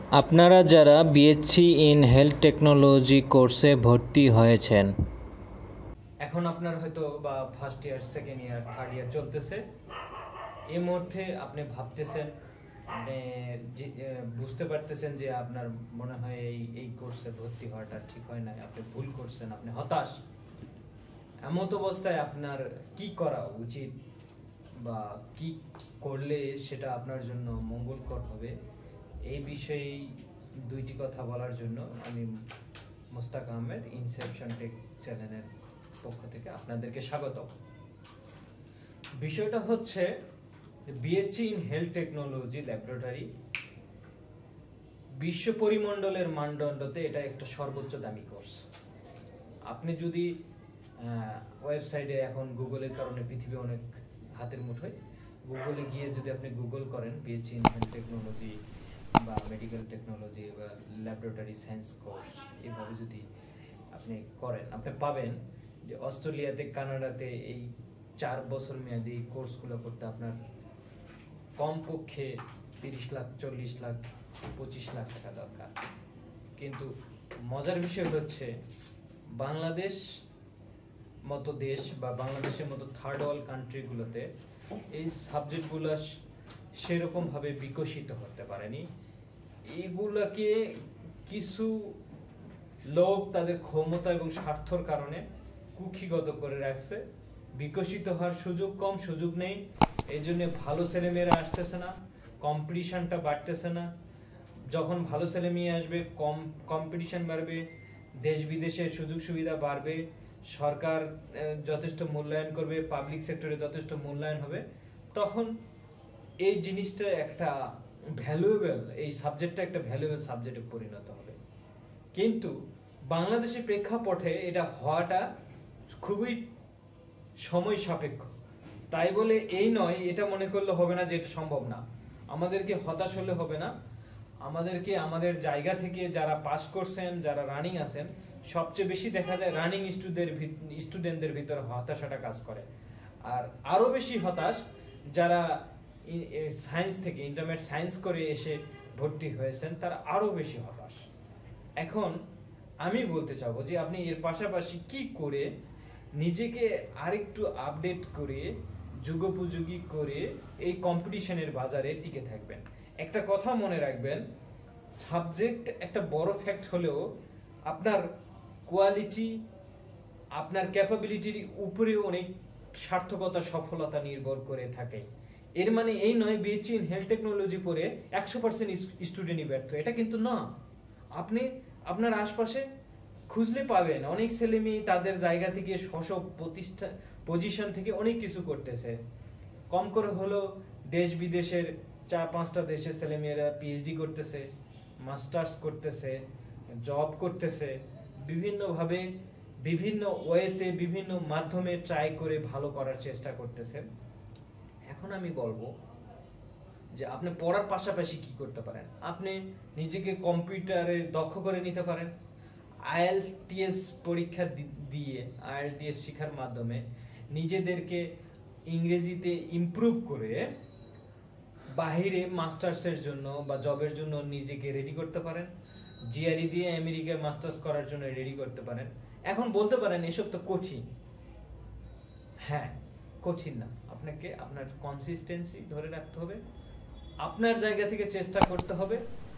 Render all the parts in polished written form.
আপনারা যারা BSc in health technology কোর্সে ভর্তি হয়েছেন, এখন আপনার হয়তো বা first year, second year, third year চলতেছে। এই মুহূর্তে আপনি ভাবতেছেন, আপনি বুঝতে পারতেছেন যে আপনার মনে হয় এই কোর্সে ভর্তি হওয়াটা ঠিক হয় না, আপনি ভুল করছেন, আপনি হতাশ। এমত অবস্থায় আপনার কি করা উচিত বা কি করলে সেটা আপনার জন্য মঙ্গলকর হবে, এই বিষয়ে দুইটি কথা বলার জন্য আমি মোস্তাক আহমেদ ইনসেপশন টেক চ্যানেলের পক্ষ থেকে আপনাদেরকে স্বাগত। বিষয়টা হচ্ছে BSc in health technology laboratory বিশ্ব পরিমণ্ডলের মানদণ্ডতে এটা একটা সর্বোচ্চ দামি কোর্স। আপনি যদি ওয়েবসাইটে, এখন গুগলের কারণে পৃথিবী অনেক হাতের মুঠোয়, গুগলে গিয়ে যদি আপনি গুগল করেন বিএসসি ইন হেলথ টেকনোলজি বা মেডিকেল টেকনোলজি বা ল্যাবরেটরি সায়েন্স কোর্স, এইভাবে যদি আপনি করেন, আপনি পাবেন যে অস্ট্রেলিয়াতে, কানাডাতে এই 4 বছর মেয়াদী কোর্সগুলো করতে আপনার কমপক্ষে 30 লাখ, 40 লাখ, 25 লাখ টাকা দরকার। কিন্তু মজার বিষয় হচ্ছে বাংলাদেশ মতো দেশ বা বাংলাদেশের মতো থার্ড ওয়ার্ল্ড কান্ট্রিগুলোতে এই সাবজেক্টগুলো সেরকম ভাবে বিকশিত হতে পারেনি। এইগুলাকে কিছু লোক তাদের ক্ষমতা এবং স্বার্থর কারণে কুক্ষিগত করে রাখছে। বিকশিত হওয়ার সুযোগ কম, সুযোগ নেই, এই জন্য ভালো ছেলেমেয়েরা আসতেছে না, কম্পিটিশনটা বাড়তেছে না। যখন ভালো ছেলে মেয়ে আসবে, কম্পিটিশন বাড়বে, দেশ বিদেশের সুযোগ সুবিধা বাড়বে, সরকার যথেষ্ট মূল্যায়ন করবে, পাবলিক সেক্টরে যথেষ্ট মূল্যায়ন হবে, তখন এই জিনিসটা একটা ভ্যালুয়েবল, এই সাবজেক্টটা একটা ভ্যালুয়েবল সাবজেক্টে পরিণত হবে। কিন্তু বাংলাদেশের প্রেক্ষাপটে এটা হওয়াটা খুবই সময় সাপেক্ষ। তাই বলে এই নয়, এটা মনে করলে হবে না যে এটা সম্ভব না। আমাদেরকে হতাশ হলে হবে না, আমাদেরকে আমাদের জায়গা থেকে যারা পাস করছেন, যারা রানিং আছেন, সবচেয়ে বেশি দেখা যায় রানিং স্টুডেন্টদের ভিতরে হতাশাটা কাজ করে। আর আরো বেশি হতাশ যারা সায়েন্স থেকে, ইন্টারমিডিয়েট সায়েন্স করে এসে ভর্তি হয়েছেন, তারা আরো বেশি হতাশ। এখন আমি বলতে চাবো যে আপনি এর পাশাপাশি কি করে নিজেকে আরেকটু আপডেট করে, যুগোপযোগী করে এই কম্পিটিশনের বাজারে টিকে থাকবেন। একটা কথা মনে রাখবেন, সাবজেক্ট একটা বড় ফ্যাক্ট হলেও আপনার কোয়ালিটি, আপনার ক্যাপাবিলিটির উপরে অনেক সার্থকতা, সফলতা নির্ভর করে থাকে। এর মানে এই নয় বিএসসি ইন হেলথ টেকনোলজি পড়ে 100% স্টুডেন্টই ব্যর্থ, এটা কিন্তু না। আপনি আপনার আশপাশে খুঁজলে পাবেন অনেক ছেলে মেয়ে তাদের জায়গা থেকে পজিশন থেকে অনেক কিছু করতেছে। কম করে হলো দেশ বিদেশের 4-5টা দেশের ছেলে মেয়েরা পিএইচডি করতেছে, মাস্টার্স করতেছে, জব করতেছে, বিভিন্নভাবে, বিভিন্ন ওয়েতে, বিভিন্ন মাধ্যমে ট্রাই করে ভালো করার চেষ্টা করতেছে। এখন আমি বলবো যে আপনি পড়ার পাশাপাশি কি করতে পারেন। আপনি নিজেকে কম্পিউটারে দক্ষ করে নিতে পারেন। আইএলটিএস পরীক্ষা দিয়ে, আইএলটিএস শেখার মাধ্যমে নিজেদেরকে ইংরেজিতে ইমপ্রুভ করে বাহিরে মাস্টার্সের জন্য বা জবের জন্য নিজেকে রেডি করতে পারেন। জিআরই দিয়ে আমেরিকায় মাস্টার্স করার জন্য রেডি করতে পারেন। এখন বলতে পারেন এসব তো কঠিন। হ্যাঁ, কঠিন না। আপনাকে আপনার কনসিস্টেন্সি ধরে রাখতে হবে, আপনার জায়গা থেকে চেষ্টা করতে হবে।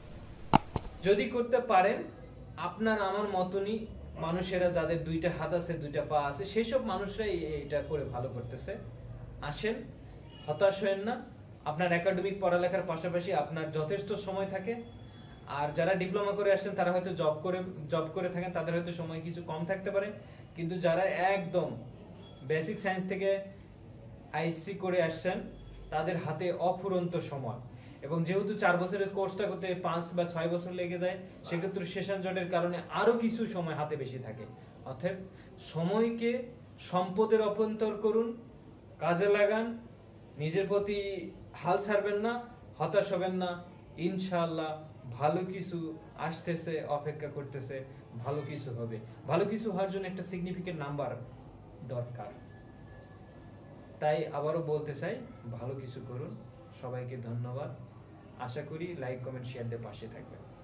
যদি করতে পারেন, আপনার আমার মতনই মানুষেরা যাদের 2টা হাত আছে, 2টা পা আছে, সেই সব মানুষরাই এটা করে ভালো করতেছে। আসেন, হতাশ হয়েন না। আপনার একাডেমিক পড়ালেখার পাশাপাশি আপনার যথেষ্ট সময় থাকে। আর যারা ডিপ্লোমা করে আসছেন তারা হয়তো জব করে থাকেন, তাদের হয়তো সময় কিছু কম থাকতে পারে। কিন্তু যারা একদম বেসিক সায়েন্স থেকে আইএসসি করে আসছেন, তাদের হাতে অফুরন্ত সময়। এবং যেহেতু 4 বছরের কোর্সটা করতে 5 বা 6 বছর লেগে যায়, সেক্ষেত্রে সেশন জটের কারণে আরো কিছু সময় হাতে বেশি থাকে। অর্থাৎ সময়কে সম্পদে রূপান্তর করুন, কাজে লাগান, নিজের প্রতি হাল ছাড়বেন না, হতাশ হবেন না। ইনশাআল্লাহ ভালো কিছু আসতেছে, অপেক্ষা করতেছে, ভালো কিছু হবে। ভালো কিছু হওয়ার জন্য একটা সিগনিফিকেন্ট নাম্বার দরকার। তাই আবারও বলতে চাই, ভালো কিছু করুন। সবাইকে ধন্যবাদ। আশা করি লাইক, কমেন্ট, শেয়ার দিয়ে পাশে থাকবেন।